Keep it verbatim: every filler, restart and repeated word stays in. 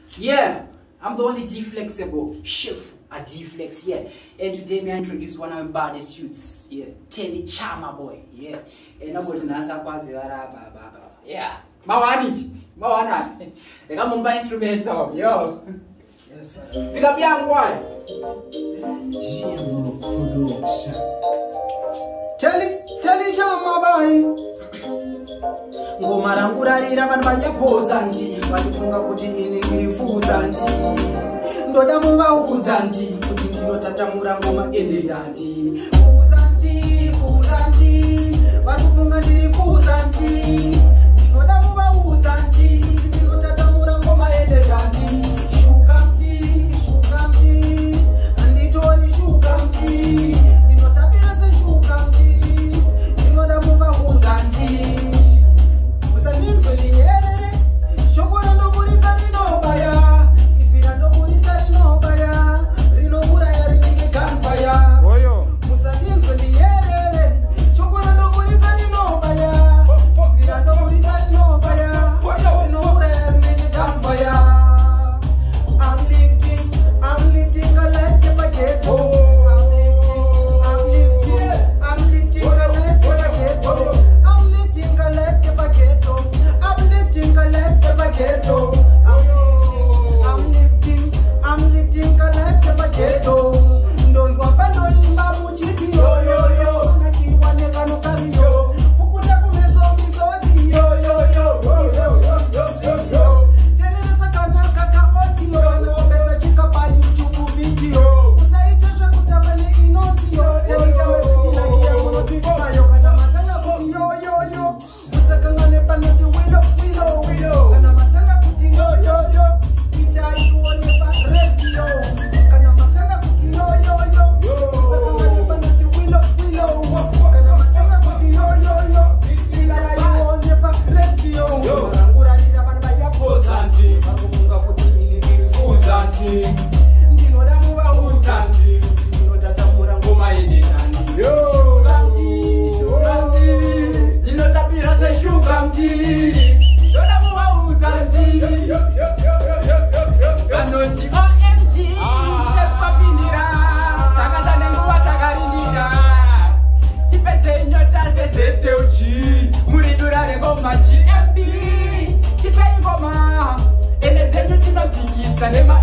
Yeah, I'm the only D-Flexible chef at D-Flexx, yeah. And today me I introduce one of my baddest suits, yeah. Teli CharmerBoy, yeah. And I'm going to answer quite yeah. Mawani, Mawana. They got my instruments off, yo. Yes, man. Pick up young boy. Teli, Teli CharmerBoy. Ngoma rangu rarira vanhu vanyapoza nti vatifunga kuti ini ndirifuza nti ndoda muvaudza nti kuti ndinotatamura ngoma endeda nti fuza nti fuza nti vatifunga ndirifuza nti ndinoda muvaudza nti ndinotatamura ngoma endeda nti shuka mti shuka mti anditori shuka mti ndinotapira seshuka mti ndinoda muvaudza nti Cinema